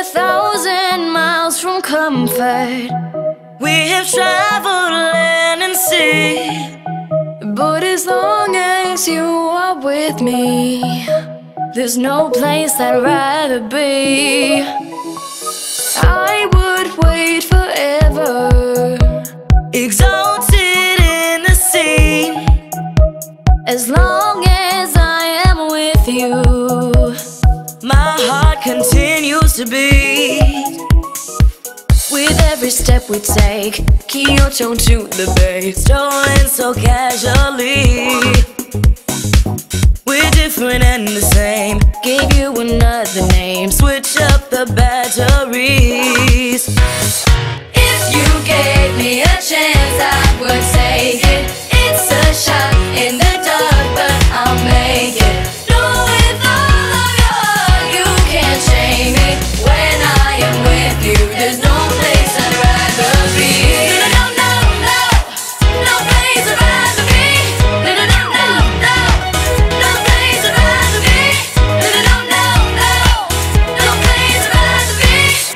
1,000 miles from comfort. We have traveled land and sea, but as long as you are with me, there's no place I'd rather be. I would wait forever, exalted in the sea, as long as I am with you. My heart continues to beat. With every step we take, Kyoto to the Bay, stolen so casually. We're different and the same, gave you another name, switch up the batteries. If you gave me a chance, I would take it. It's a shot in the dark, but I'll make it. Know with all of your heart, you can't shame me. When I am with you, there's no place I'd rather be. No, no, no, no place I'd rather be. No, no, no, no, no, no place I'd rather be. No, no, no, no, no place I'd rather be.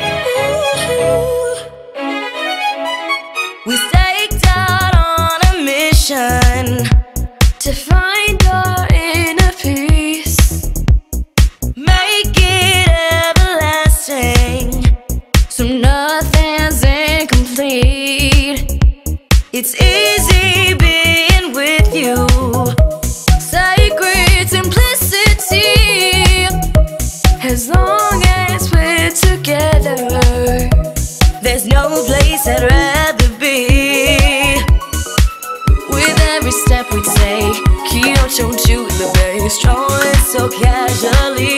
We staked out on a mission to find our inner peace, make it everlasting, so nothing's incomplete. It's easy being with you, sacred simplicity. As long as we're together, there's no place I'd rather be. With every step we take, Kyoto to the Bay, strolling so casually.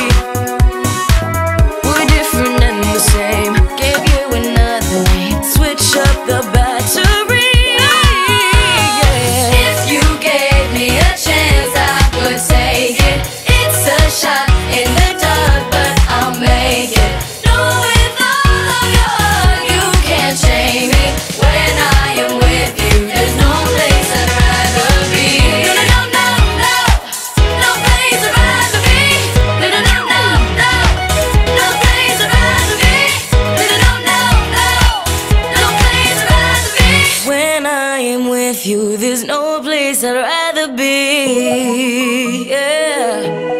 We're different and the same, gave you another name, switch up the battery. Yeah. If you gave me a chance, I would take it. It's a shot in the dark, but I'll make it. Know with all of your heart, you can't shame me. When I am with you, there's no place I'd rather be. No, no, no, no, no place I'd rather be. No, no, no, no, no, no place I'd rather be. No, no, no, no, no place I'd rather be. When I am with you, there's no place I'd rather be. Yeah.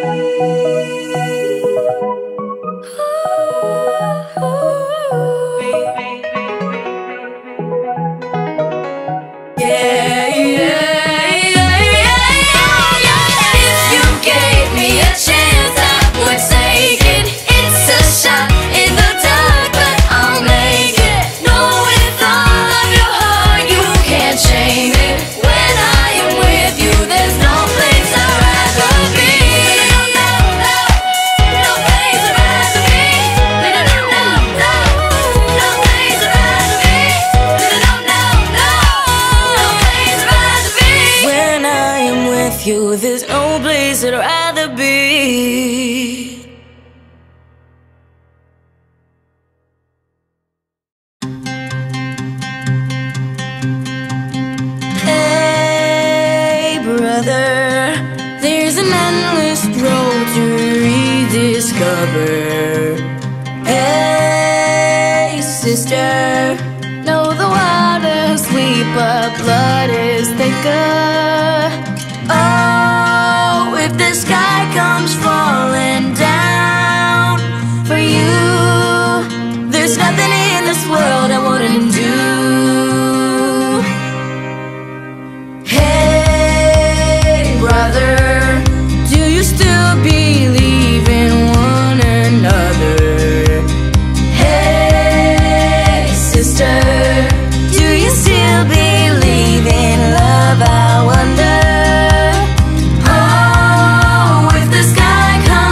Yeah, yeah, yeah, yeah, yeah. If you gave me a chance, I would take it. It's a shot in the dark, but I'll make it. Know with all of your heart, you can't shame it. When I am with you, there's no place I'd rather be. No, no, no, no place I'd rather be. No, no, no, no, no place I'd rather be. No, no, no, no, no place I'd rather be. When I am with you, there's no place I'd rather be. Hey, brother, there's an endless road to rediscover. Hey, sister, know the waters sweep up, blood is thicker. Oh, if the sky comes falling down for you, there's nothing in this world I wouldn't do. Hey, brother, do you still believe in one another? Hey, sister, do you still believe in love? I wonder. Oh, if the sky comes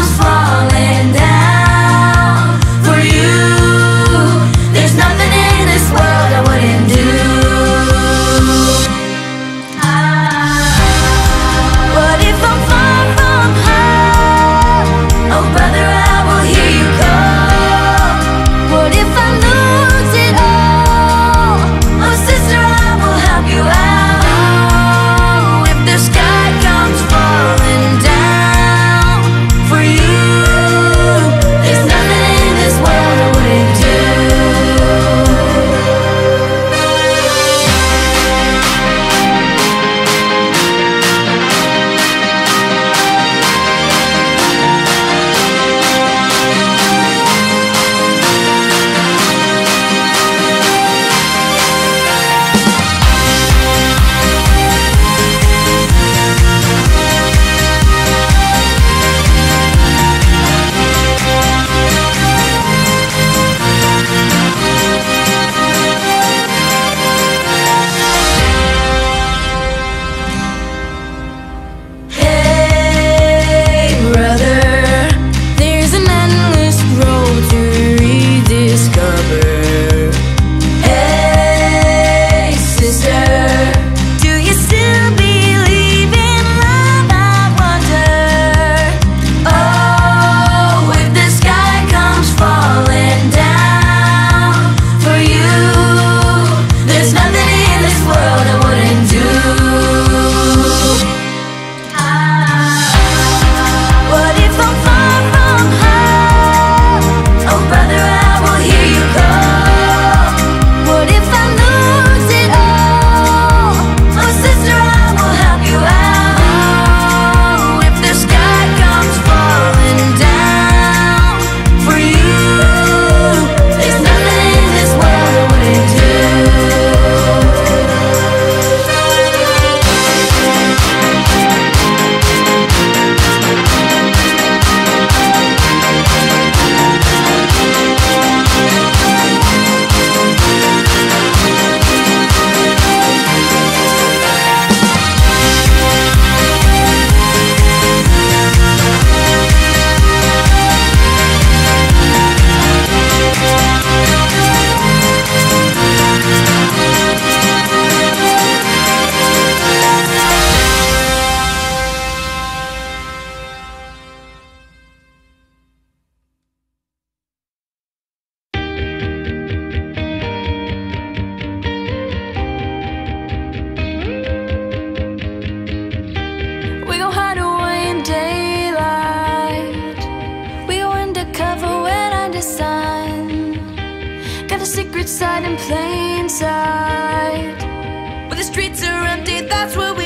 secret side in plain sight. Where the streets are empty, that's where we